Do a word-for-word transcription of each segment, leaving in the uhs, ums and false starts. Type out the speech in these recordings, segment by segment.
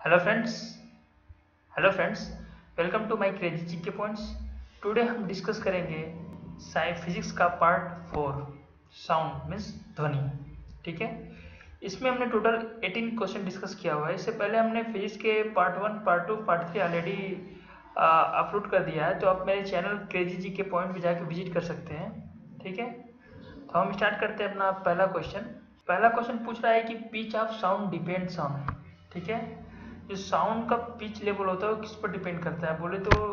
Hello friends hello friends welcome to my crazy GK points. Today हम discuss करेंगे science physics का part four, sound means ध्वनि। ठीक है, इसमें हमने टोटल अठारह क्वेश्चन डिस्कस किया हुआ है। इससे पहले हमने फिजिक्स के part one, part two, part three already upload कर दिया है, तो आप मेरे चैनल क्रेजी जीके पॉइंट पे जाके विजिट कर सकते हैं। ठीक है, तो हम स्टार्ट करते हैं अपना पहला क्वेश्चन। पहला क्वेश्चन पूछ रहा है कि pitch of sound depends on. ठीक है, जो साउंड का पिच लेवल होता है वो किस पर डिपेंड करता है? बोले तो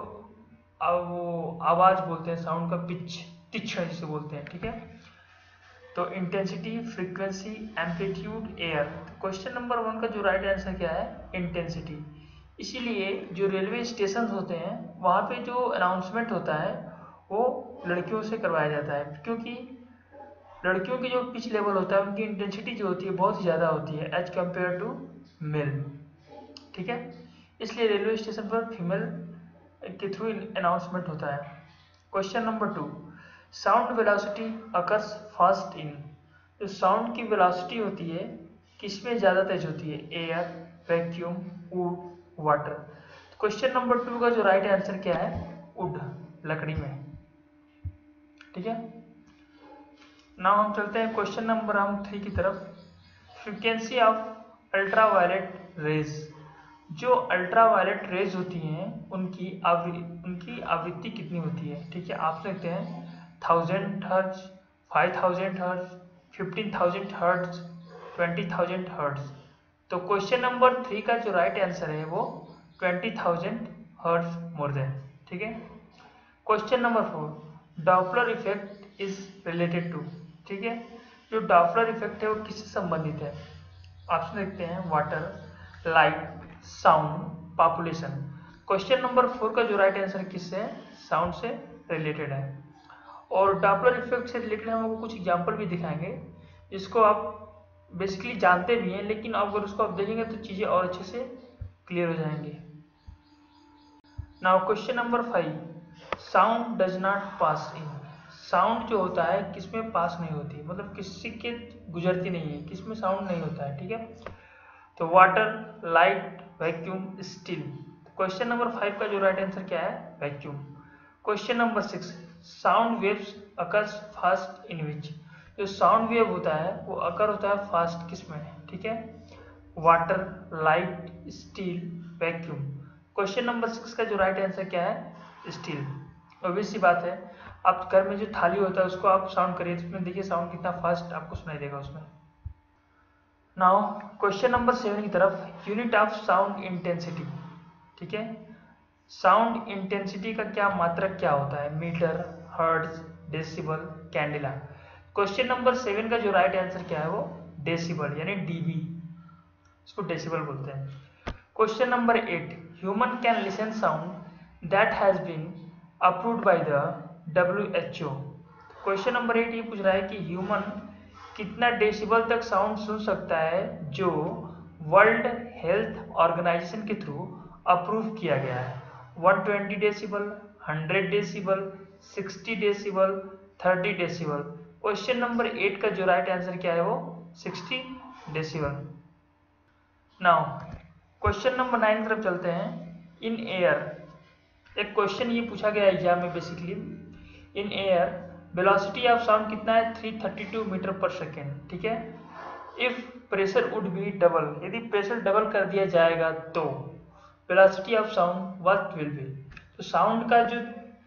वो आवाज बोलते हैं, साउंड का पिच, तीक्ष्ण जिसे बोलते हैं। ठीक है, तो इंटेंसिटी, फ्रीक्वेंसी, एम्पलीट्यूड, एयर। तो क्वेश्चन नंबर वन का जो राइट आंसर क्या है? इंटेंसिटी। इसीलिए जो रेलवे स्टेशन होते हैं वहाँ पे जो अनाउंसमेंट होता है वो लड़कियों से करवाया जाता है, क्योंकि लड़कियों की जो पिच लेवल होता है उनकी इंटेंसिटी जो होती है बहुत ही ज़्यादा होती है एज कम्पेयर टू मेल। ठीक है, इसलिए रेलवे स्टेशन पर फीमेल के थ्रू अनाउंसमेंट होता है। Question number two, sound velocity occurs fast in. जो साउंड की वेलोसिटी होती है किसमें ज़्यादा तेज होती है? Air, vacuum, wood, water. Question number two का जो राइट आंसर क्या है? वुड, लकड़ी में। ठीक है, नाउ हम चलते हैं क्वेश्चन नंबर हम थ्री की तरफ। Frequency of ultraviolet rays. जो अल्ट्रावायलेट रेज होती हैं उनकी आवृत्ति उनकी आवृत्ति कितनी होती है? ठीक है, आप देखते हैं thousand hertz, five thousand hertz, fifteen thousand hertz, twenty thousand hertz. तो क्वेश्चन नंबर थ्री का जो राइट आंसर है वो twenty thousand hertz more than. ठीक है, question number four, Doppler effect is related to. ठीक है, जो डॉपलर इफेक्ट है वो किससे संबंधित है? ऑप्शन देखते हैं, water, light, sound, population. Question number four का जो राइट आंसर किससे है? साउंड से रिलेटेड है। और डॉपलर इफेक्ट से रिलेटेड हम आपको कुछ एग्जांपल भी दिखाएंगे जिसको आप बेसिकली जानते भी हैं, लेकिन अगर उसको आप देखेंगे तो चीज़ें और अच्छे से क्लियर हो जाएंगी। Now question number five, sound does not pass in. Sound जो होता है किसमें पास नहीं होती, मतलब किसी के गुजरती नहीं है, किसमें साउंड नहीं होता है। ठीक है, तो water, light, vacuum, steel. Question number five का जो राइट आंसर क्या है? Vacuum. Question number six, sound waves occurs fast in which. जो साउंड वेव होता है वो अकर होता है फास्ट किसमें? ठीक है, water, light, steel, vacuum. Question number six का जो राइट आंसर क्या है? स्टील। ऑब्वियस सी बात है, आप घर में जो थाली होता है उसको आप साउंड करिए तो उसमें देखिए साउंड कितना फास्ट आपको सुनाई देगा उसमें। नाउ क्वेश्चन नंबर सेवन की तरफ, यूनिट ऑफ साउंड इंटेंसिटी। ठीक है, साउंड इंटेंसिटी का क्या मात्रक क्या होता है? Metre, hertz, decibel, candela. Question number seven का जो राइट आंसर क्या है वो डेसिबल यानी डीबी, इसको डेसिबल बोलते हैं। Question number eight, human can listen sound that has been approved by the W H O. Question number eight ये पूछ रहा है कि ह्यूमन कितना डेसिबल तक साउंड सुन सकता है जो वर्ल्ड हेल्थ ऑर्गेनाइजेशन के थ्रू अप्रूव किया गया है? One twenty decibel, hundred decibel, sixty decibel, thirty decibel. Question number eight का जो राइट आंसर क्या है वो sixty decibel. Now question number nine की तरफ चलते हैं। इन एयर, एक क्वेश्चन ये पूछा गया एग्जाम में basically, in air velocity of sound कितना है? थ्री थर्टी टू मीटर पर सेकेंड। ठीक है, if pressure would be double, यदि प्रेशर डबल कर दिया जाएगा तो velocity of sound what will be. तो साउंड का जो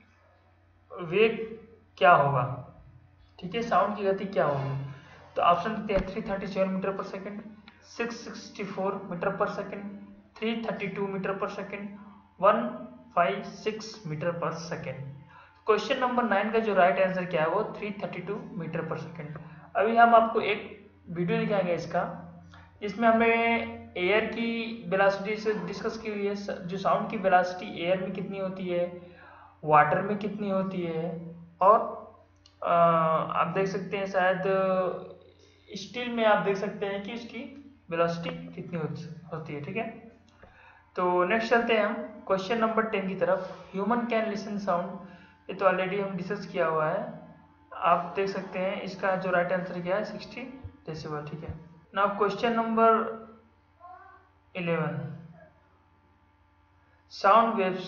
वेग क्या होगा? ठीक है, साउंड की गति क्या होगी? तो ऑप्शन देते हैं, थ्री थर्टी सेवन मीटर पर second, six sixty four metre पर second, three thirty two metre पर second, one five six metre पर सेकेंड। क्वेश्चन नंबर नाइन का जो राइट आंसर क्या है वो थ्री थर्टी टू मीटर पर सेकेंड। अभी हम आपको एक वीडियो दिखाएंगे इसका, जिसमें हमने एयर की वेलोसिटी से डिस्कस की हुई है, जो साउंड की वेलोसिटी एयर में कितनी होती है, वाटर में कितनी होती है, और आ, आप देख सकते हैं शायद स्टील में आप देख सकते हैं कि इसकी वेलोसिटी कितनी होती है। ठीक है, तो नेक्स्ट चलते हैं हम क्वेश्चन नंबर टेन की तरफ। ह्यूमन कैन लिसन साउंड, ये तो ऑलरेडी हम डिस्कस किया हुआ है, आप देख सकते हैं इसका जो राइट आंसर क्या है? Sixty decibel. ठीक है, now question number eleven, sound waves,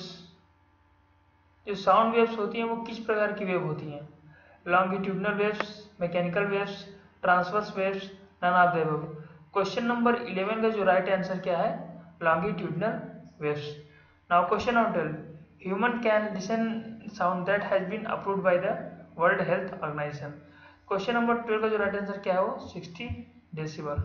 जो साउंड वेव्स होती हैं वो किस प्रकार की वेव होती हैं? Longitudinal waves, mechanical waves, transverse waves, none of the above. Question number eleven का जो राइट आंसर क्या है? Longitudinal waves. Now question number twelve, human can listen sound that has been approved by the world health organisation. Question number twelve का जो right answer क्या है? वो sixty decibel.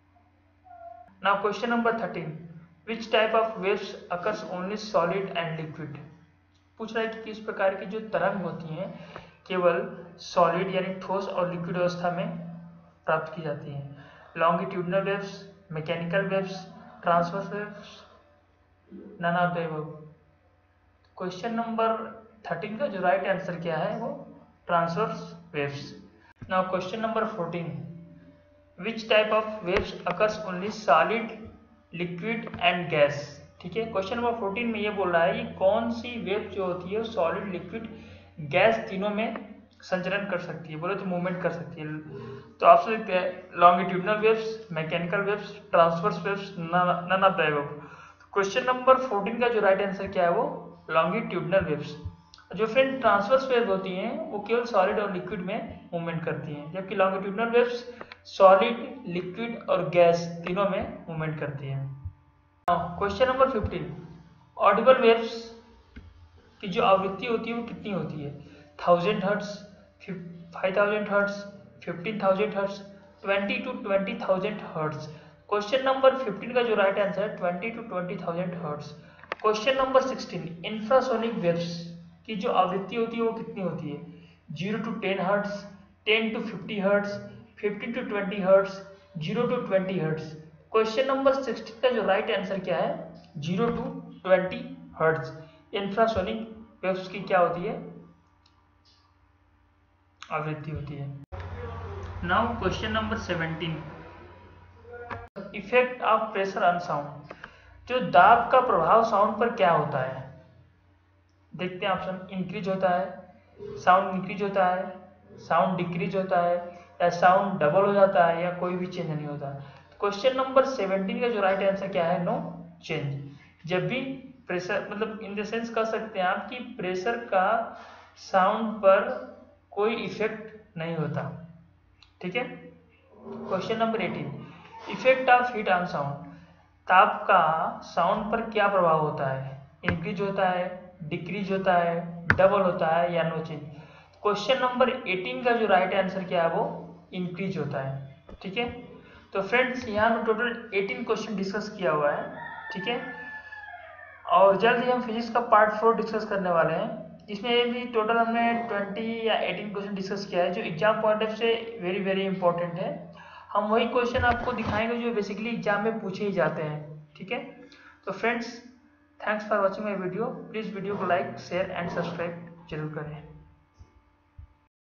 Now question number thirteen, which type of waves occurs only solid and liquid. पूछ रहा है कि किस प्रकार की जो तरंग होती हैं केवल सॉलिड यानी ठोस और लिक्विड अवस्था में प्राप्त की जाती हैं। Longitudinal waves, mechanical waves, transverse waves, none of the above. Question number thirteen का जो राइट आंसर क्या है? वो transverse waves. Now question number fourteen, which type of waves occurs only solid, liquid and gas. ठीक है, question number fourteen में ये बोल रहा है कि कौन सी वेव जो होती है सॉलिड, लिक्विड, गैस तीनों में संचरण कर सकती है, बोले तो मूवमेंट कर सकती है। तो आप सोच सकते हैं longitudinal waves, mechanical waves, transverse waves, none of the above. Question number fourteen का जो राइट आंसर क्या है? वो लॉन्गिट्यूडनल वेव्स। जो फ्रेंड ट्रांसवर्स वेव होती हैं वो केवल सॉलिड और लिक्विड में मूवमेंट करती हैं, जबकि लॉन्गिट्यूडनल वेव्स सॉलिड, लिक्विड और गैस तीनों में मूवमेंट करती हैं। Question number fifteen, audible waves की जो आवृत्ति होती है वो कितनी होती है? Thousand hertz, five thousand hertz, fifteen thousand hertz, twenty to twenty thousand hertz. Question number fifteen का जो राइट आंसर है twenty to twenty thousand hertz. Question number sixteen, infrasonic waves की जो आवृत्ति होती है वो कितनी होती है? Zero to ten hertz, ten to fifty hertz, fifteen to twenty hertz, zero to twenty hertz. Question number sixteen का जो राइट आंसर क्या है? Zero to twenty hertz. Infrasonic waves की क्या होती है? आवृत्ति होती है। Now question number seventeen, effect of pressure on sound. जो दाब का प्रभाव साउंड पर क्या होता है? देखते हैं ऑप्शन, इंक्रीज होता है, साउंड इंक्रीज होता है, साउंड डिक्रीज होता है, या साउंड डबल हो जाता है, या कोई भी चेंज नहीं होता। क्वेश्चन नंबर सेवेंटीन का जो राइट आंसर क्या है? No change. जब भी प्रेशर, मतलब इन द सेंस कह सकते हैं आप कि प्रेशर का साउंड पर कोई इफेक्ट नहीं होता। ठीक है। Question number eighteen, effect of heat on sound. ताप का साउंड पर क्या प्रभाव होता है? इंक्रीज होता है, डिक्रीज होता है, डबल होता है, या no change. Question number eighteen का जो राइट आंसर क्या है? वो इंक्रीज होता है। ठीक है। तो फ्रेंड्स यहाँ में टोटल एटीन क्वेश्चन डिस्कस किया हुआ है। ठीक है, और जल्द ही हम फिजिक्स का पार्ट फोर डिस्कस करने वाले हैं। इसमें भी टोटल हमने ट्वेंटी या एटीन क्वेश्चन डिस्कस किया है जो एग्जाम पॉइंट ऑफ से वेरी वेरी इंपॉर्टेंट है। हम वही क्वेश्चन आपको दिखाएंगे जो बेसिकली एग्जाम में पूछे ही जाते हैं। ठीक है, तो friends thanks for watching my video. Please video को लाइक, शेयर एंड सब्सक्राइब जरूर करें।